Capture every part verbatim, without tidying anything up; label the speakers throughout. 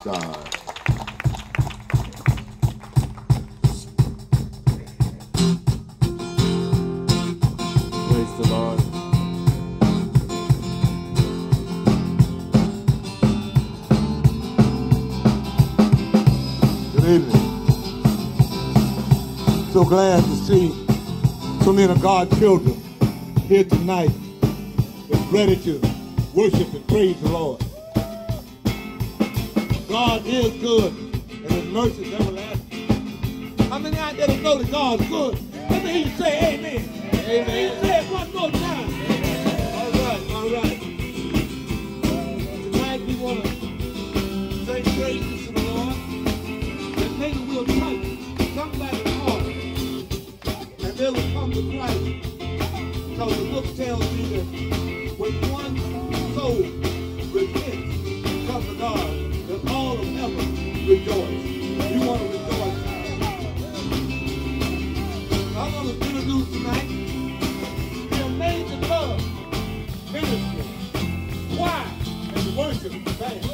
Speaker 1: God. Praise the Lord. Good evening. So glad to see so many of God's children here tonight that's ready to worship and praise the Lord. God is good and his mercy is everlasting. How many out there know that God's good? Let me hear you say amen. Amen. Say it one more time. All right, all right. Tonight we want to say praises to the Lord. And maybe we'll touch somebody's heart and they will come to Christ. Because the book tells me that when one soul repents, comes to God, that all of heaven rejoice. You want to rejoice. I want to introduce tonight the Amazing Love Ministry, choir, and worship band.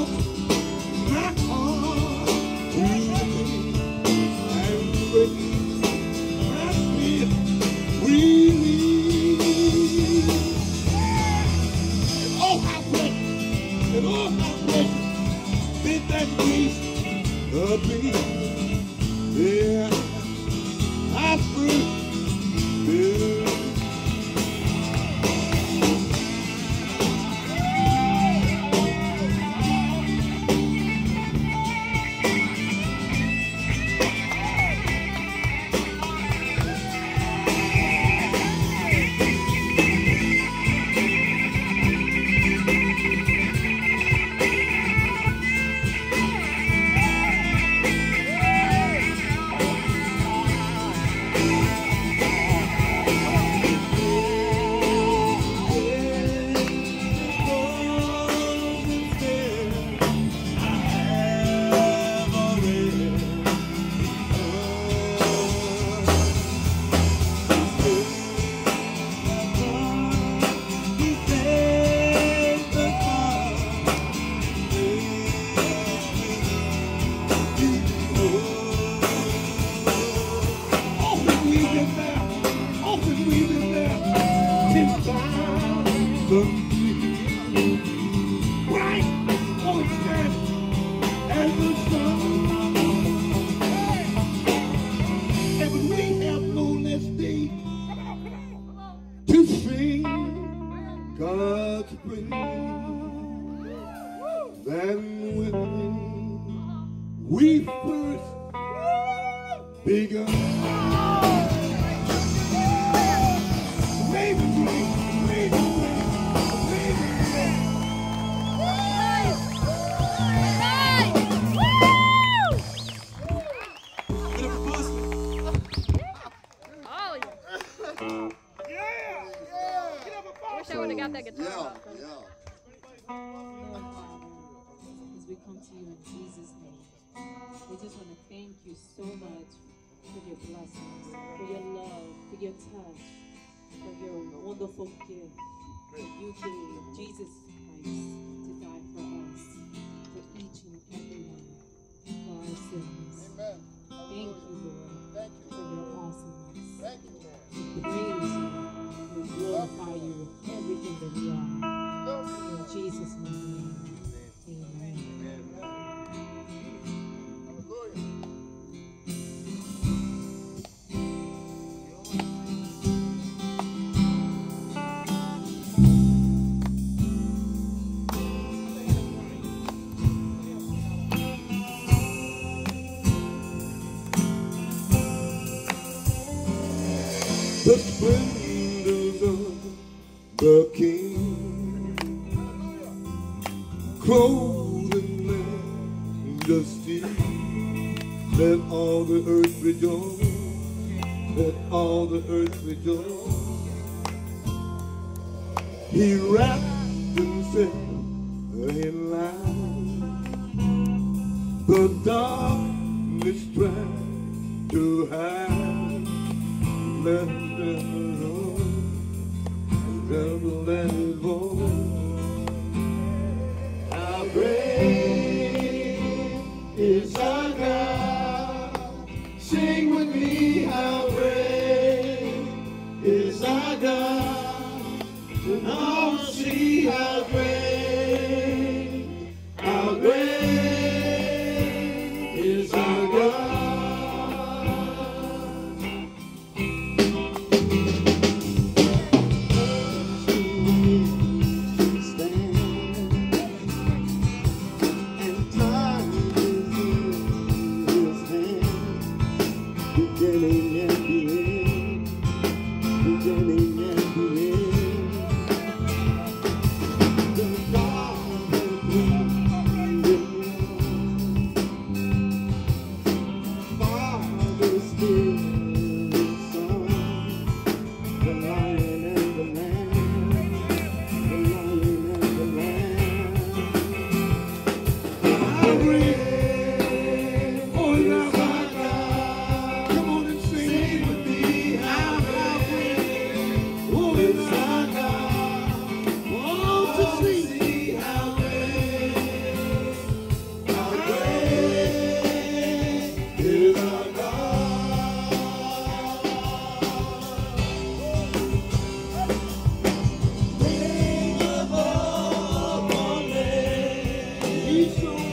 Speaker 1: my heart and break my spirit freely. And oh, how precious, and oh, how precious did that grace appear. Yeah, I first did. God's praise, then when we first begun. Baby, baby, baby, baby,
Speaker 2: I would have got that guitar.
Speaker 3: Yeah, yeah.
Speaker 4: As we come to you in Jesus' name, we just want to thank you so much for your blessings, for your love, for your touch, for your wonderful gift that you gave Jesus Christ to die for us, for each and every one, for our sins.
Speaker 3: Amen.
Speaker 4: Thank you, Lord,
Speaker 3: Thank you,
Speaker 4: for your awesomeness.
Speaker 3: Thank you, Lord.
Speaker 4: We praise you. We glorify you with everything that we are. In Jesus' name, amen.
Speaker 1: The splendors of the King, clothed in majesty, let all the earth rejoice, let all the earth rejoice. He wrapped himself in light, the darkness tried to hide. Let it roll, let it roll. How great is our God? Sing with me, how great is our God? And all will see how great, how great is our God. so